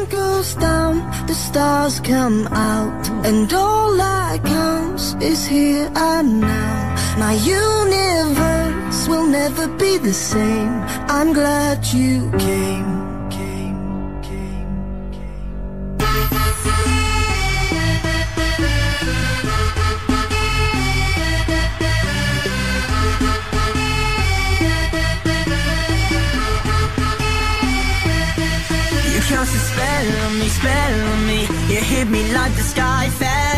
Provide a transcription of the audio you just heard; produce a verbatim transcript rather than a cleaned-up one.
goes down, the stars come out, and all that counts is here and now. My universe will never be the same. I'm glad you came. Cast a spell on me, spell on me. You hit me like the sky fell.